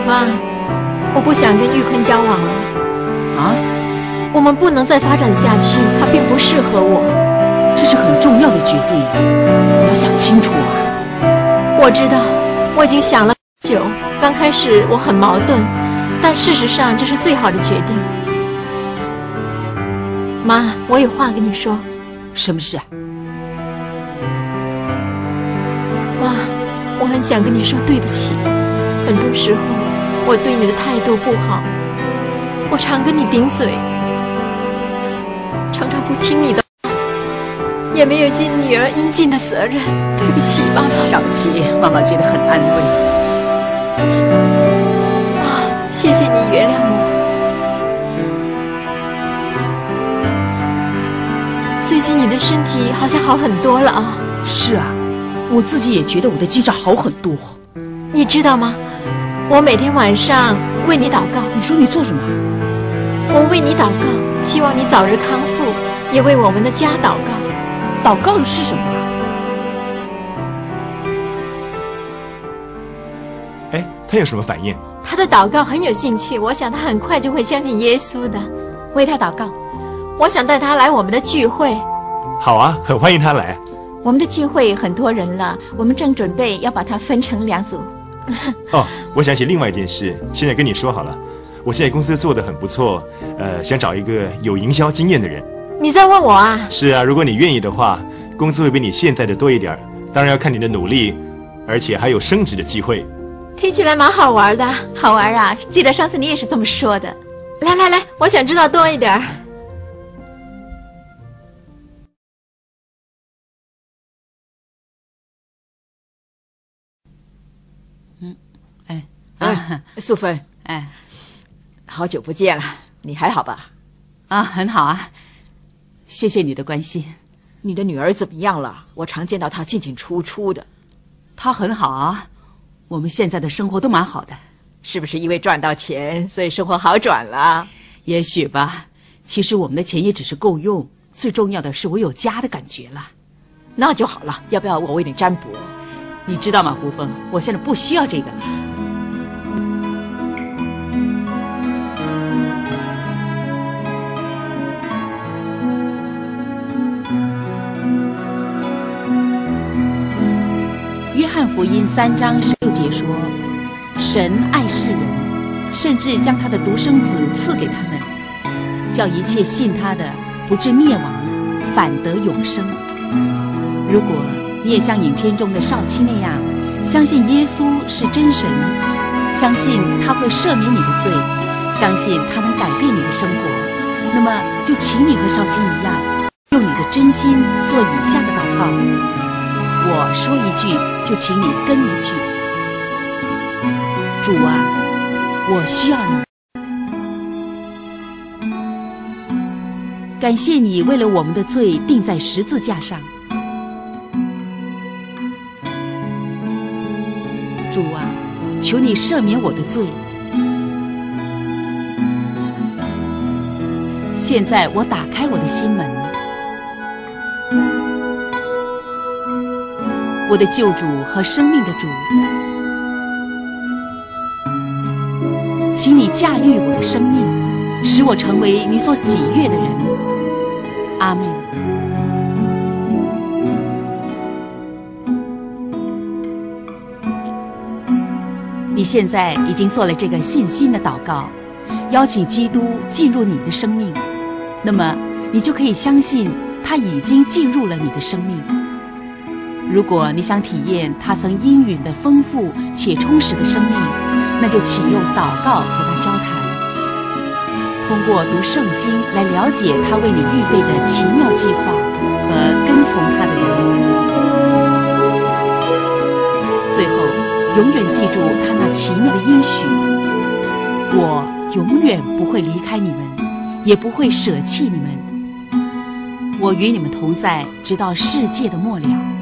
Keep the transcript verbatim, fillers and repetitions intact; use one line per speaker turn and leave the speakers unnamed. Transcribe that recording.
妈，我不想跟玉坤交往了。
啊？
我们不能再发展下去，他并不适合我。
这是很重要的决定，你要想清楚啊。
我知道，我已经想了很久。刚开始我很矛盾，但事实上这是最好的决定。妈，我有话跟你说。
什么事啊？
妈，我很想跟你说对不起。很多时候我对你的态度不好，我常跟你顶嘴，常常不听你的话，也没有尽女儿应尽的责任。对不起，妈妈。
少杰，妈妈觉得很安慰。
啊，谢谢你原谅我。最近你的身体好像好很多了啊。
是啊，我自己也觉得我的精神好很多。
你知道吗？我每天晚上为你祷告。
你说你做什么？
我为你祷告，希望你早日康复，也为我们的家祷告。
祷告是什么？
哎，他有什么反应？
他对祷告很有兴趣，我想他很快就会相信耶稣的。
为他祷告。
我想带他来我们的聚会。
好啊，很欢迎他来。
我们的聚会很多人了，我们正准备要把它分成两组。
哦，我想起另外一件事，现在跟你说好了。我现在公司做得很不错，呃，想找一个有营销经验的人。
你在问我啊？
是啊，如果你愿意的话，工资会比你现在的多一点，当然要看你的努力，而且还有升职的机会。
听起来蛮好玩的。
好玩啊！记得上次你也是这么说的。
来来来，我想知道多一点。
嗯，哎，啊，素芬，哎，好久不见了，你还好吧？
啊，很好啊，谢谢你的关心。
你的女儿怎么样了？我常见到她进进出出的。
她很好啊，我们现在的生活都蛮好的。
是不是因为赚到钱，所以生活好转了？
也许吧。其实我们的钱也只是够用，最重要的是我有家的感觉了。
那就好了，要不要我为你占卜？
你知道吗，胡峰，我现在不需要这个了。约翰福音三章十六节说，神爱世人，甚至将他的独生子赐给他们，叫一切信他的不至灭亡，反得永生。如果你也像影片中的少卿那样，相信耶稣是真神，相信他会赦免你的罪，相信他能改变你的生活，那么就请你和少卿一样，用你的真心做以下的祷告。我说一句，就请你跟一句。主啊，我需要你，感谢你为了我们的罪钉在十字架上。主啊，求你赦免我的罪。现在我打开我的心门，我的救主和生命的主，请你驾驭我的生命，使我成为你所喜悦的人。阿们。你现在已经做了这个信心的祷告，邀请基督进入你的生命，那么你就可以相信他已经进入了你的生命。如果你想体验他曾应允的丰富且充实的生命，那就请用祷告和他交谈，通过读圣经来了解他为你预备的奇妙计划和跟从他的人。最后永远记住他那奇妙的应许，我永远不会离开你们，也不会舍弃你们，我与你们同在，直到世界的末了。